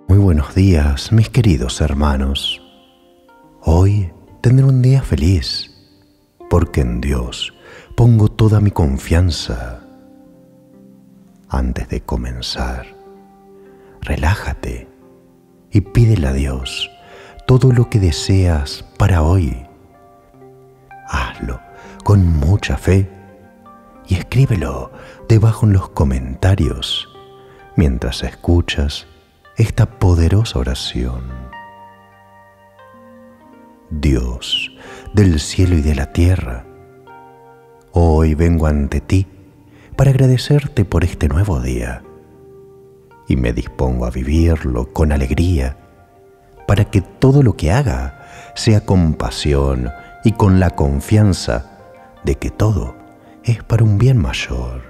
Muy buenos días, mis queridos hermanos. Hoy tendré un día feliz, porque en Dios pongo toda mi confianza. Antes de comenzar, relájate y pídele a Dios todo lo que deseas para hoy. Hazlo con mucha fe y escríbelo debajo en los comentarios mientras escuchas esta poderosa oración. Dios del cielo y de la tierra, hoy vengo ante ti para agradecerte por este nuevo día y me dispongo a vivirlo con alegría para que todo lo que haga sea con pasión y con la confianza de que todo es para un bien mayor.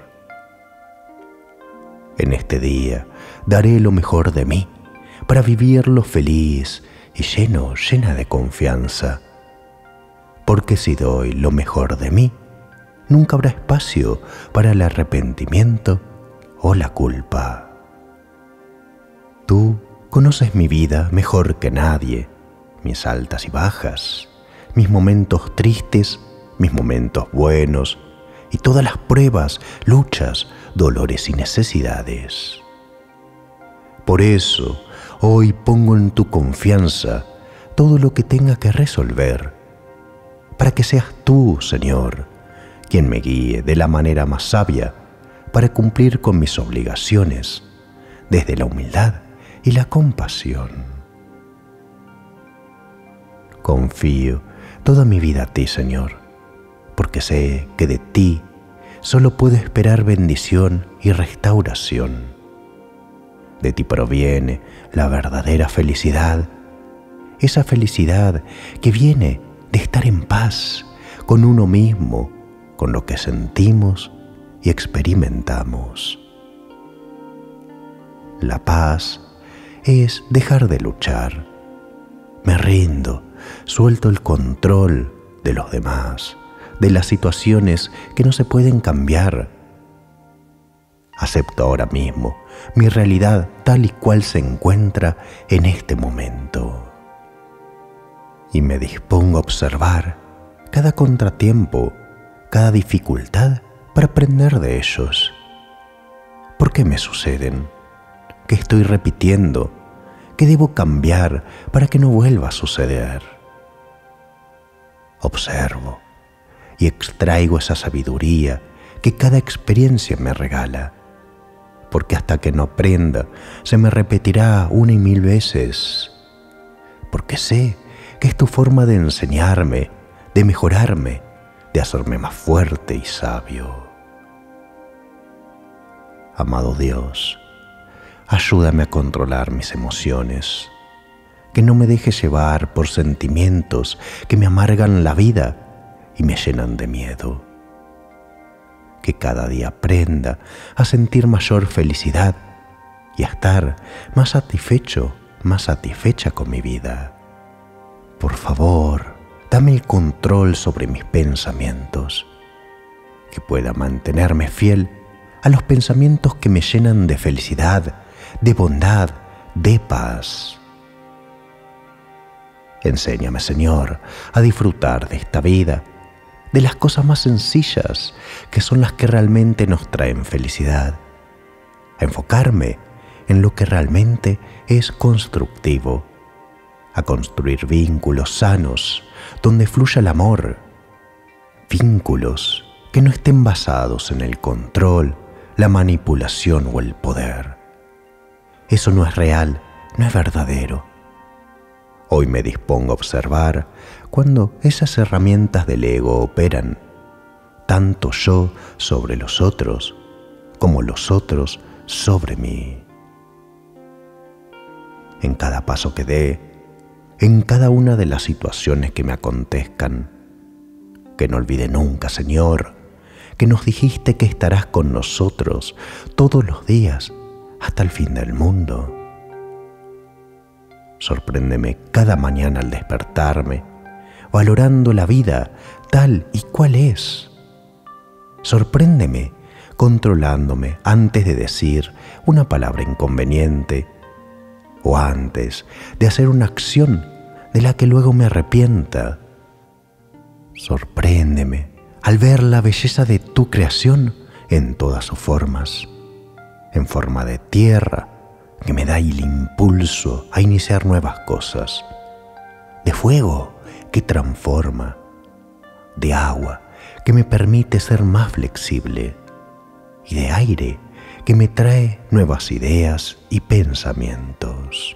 En este día daré lo mejor de mí para vivirlo feliz y llena de confianza. Porque si doy lo mejor de mí, nunca habrá espacio para el arrepentimiento o la culpa. Tú conoces mi vida mejor que nadie, mis altas y bajas, mis momentos tristes, mis momentos buenos, y todas las pruebas, luchas, dolores y necesidades. Por eso, hoy pongo en tu confianza todo lo que tenga que resolver, para que seas tú, Señor, quien me guíe de la manera más sabia para cumplir con mis obligaciones, desde la humildad y la compasión. Confío toda mi vida a ti, Señor, porque sé que de ti solo puedo esperar bendición y restauración. De ti proviene la verdadera felicidad, esa felicidad que viene de estar en paz con uno mismo, con lo que sentimos y experimentamos. La paz es dejar de luchar. Me rindo, suelto el control de los demás, de las situaciones que no se pueden cambiar. Acepto ahora mismo mi realidad tal y cual se encuentra en este momento. Y me dispongo a observar cada contratiempo, cada dificultad para aprender de ellos. ¿Por qué me suceden? ¿Qué estoy repitiendo? ¿Qué debo cambiar para que no vuelva a suceder? Observo y extraigo esa sabiduría que cada experiencia me regala, porque hasta que no aprenda se me repetirá una y mil veces, porque sé que es tu forma de enseñarme, de mejorarme, de hacerme más fuerte y sabio. Amado Dios, ayúdame a controlar mis emociones, que no me deje llevar por sentimientos que me amargan la vida y me llenan de miedo. Que cada día aprenda a sentir mayor felicidad y a estar más satisfecho, más satisfecha con mi vida. Por favor, dame el control sobre mis pensamientos, que pueda mantenerme fiel a los pensamientos que me llenan de felicidad, de bondad, de paz. Enséñame, Señor, a disfrutar de esta vida, de las cosas más sencillas, que son las que realmente nos traen felicidad, a enfocarme en lo que realmente es constructivo, a construir vínculos sanos, donde fluya el amor, vínculos que no estén basados en el control, la manipulación o el poder. Eso no es real, no es verdadero. Hoy me dispongo a observar cuando esas herramientas del ego operan, tanto yo sobre los otros como los otros sobre mí. En cada paso que dé, en cada una de las situaciones que me acontezcan, que no olvide nunca, Señor, que nos dijiste que estarás con nosotros todos los días hasta el fin del mundo. Sorpréndeme cada mañana al despertarme, valorando la vida tal y cual es. Sorpréndeme controlándome antes de decir una palabra inconveniente, o antes de hacer una acción de la que luego me arrepienta. Sorpréndeme al ver la belleza de tu creación en todas sus formas, en forma de tierra, que me da el impulso a iniciar nuevas cosas, de fuego que transforma, de agua que me permite ser más flexible y de aire que me trae nuevas ideas y pensamientos.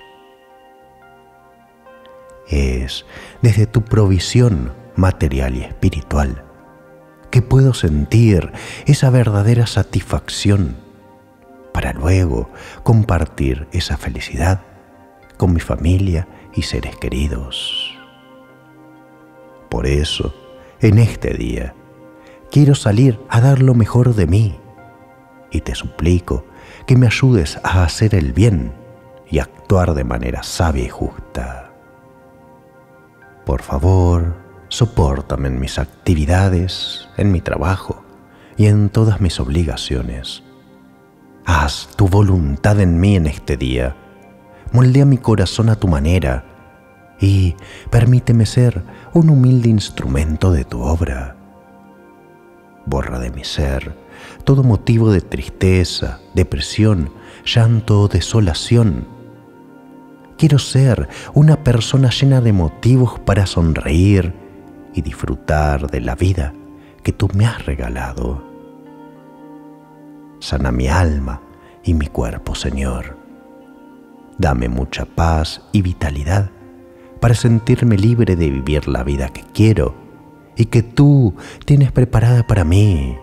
Es desde tu provisión material y espiritual que puedo sentir esa verdadera satisfacción para luego compartir esa felicidad con mi familia y seres queridos. Por eso, en este día, quiero salir a dar lo mejor de mí y te suplico que me ayudes a hacer el bien y actuar de manera sabia y justa. Por favor, sopórtame en mis actividades, en mi trabajo y en todas mis obligaciones. Haz tu voluntad en mí en este día. Moldea mi corazón a tu manera y permíteme ser un humilde instrumento de tu obra. Borra de mi ser todo motivo de tristeza, depresión, llanto o desolación. Quiero ser una persona llena de motivos para sonreír y disfrutar de la vida que tú me has regalado. Sana mi alma y mi cuerpo, Señor. Dame mucha paz y vitalidad para sentirme libre de vivir la vida que quiero y que tú tienes preparada para mí.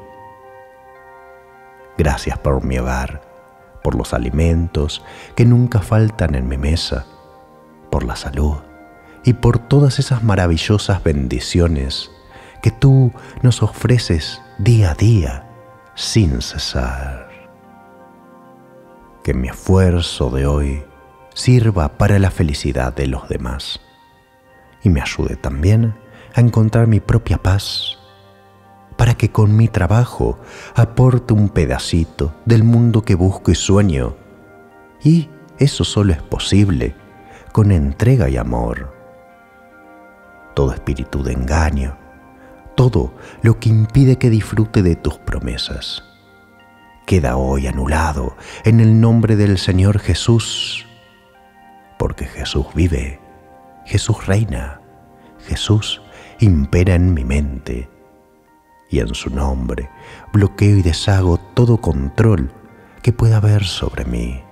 Gracias por mi hogar, por los alimentos que nunca faltan en mi mesa, por la salud y por todas esas maravillosas bendiciones que tú nos ofreces día a día sin cesar. Que mi esfuerzo de hoy sirva para la felicidad de los demás y me ayude también a encontrar mi propia paz, para que con mi trabajo aporte un pedacito del mundo que busco y sueño. Y eso solo es posible con entrega y amor. Todo espíritu de engaño, todo lo que impide que disfrute de tus promesas, queda hoy anulado en el nombre del Señor Jesús, porque Jesús vive, Jesús reina, Jesús impera en mi mente, y en su nombre bloqueo y deshago todo control que pueda haber sobre mí.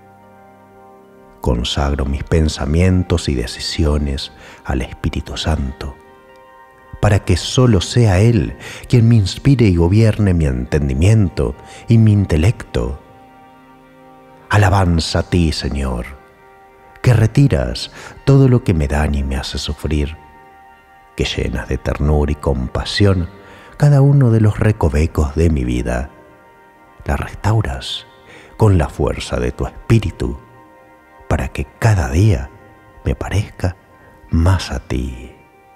Consagro mis pensamientos y decisiones al Espíritu Santo, para que solo sea Él quien me inspire y gobierne mi entendimiento y mi intelecto. Alabanza a ti, Señor, que retiras todo lo que me daña y me hace sufrir, que llenas de ternura y compasión cada uno de los recovecos de mi vida. La restauras con la fuerza de tu espíritu para que cada día me parezca más a ti.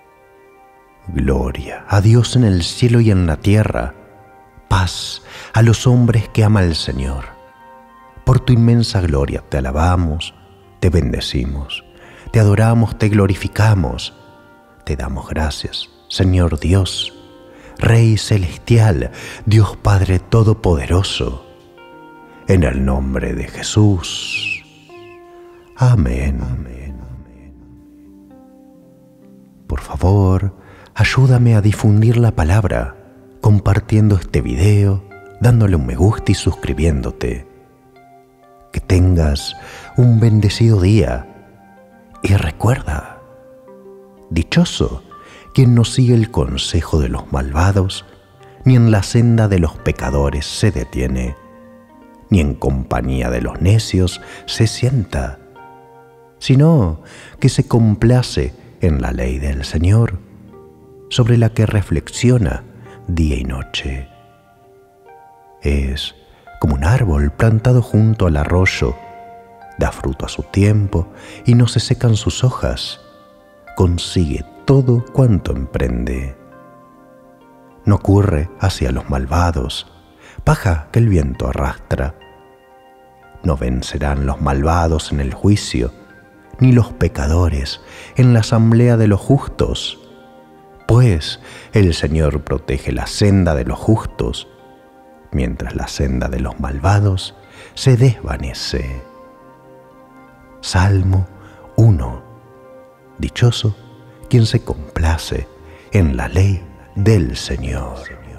Gloria a Dios en el cielo y en la tierra, paz a los hombres que ama el Señor. Por tu inmensa gloria te alabamos, te bendecimos, te adoramos, te glorificamos, te damos gracias, Señor Dios, Rey celestial, Dios Padre Todopoderoso, en el nombre de Jesús. Amén. Por favor, ayúdame a difundir la palabra, compartiendo este video, dándole un me gusta y suscribiéndote. Que tengas un bendecido día. Y recuerda, dichoso quien no sigue el consejo de los malvados, ni en la senda de los pecadores se detiene, ni en compañía de los necios se sienta, sino que se complace en la ley del Señor, sobre la que reflexiona día y noche. Es como un árbol plantado junto al arroyo, da fruto a su tiempo y no se secan sus hojas, consigue todo cuanto emprende. No corre hacia los malvados, paja que el viento arrastra. No vencerán los malvados en el juicio, ni los pecadores en la asamblea de los justos. Pues el Señor protege la senda de los justos, mientras la senda de los malvados se desvanece. Salmo 1. Dichoso quien se complace en la ley del Señor.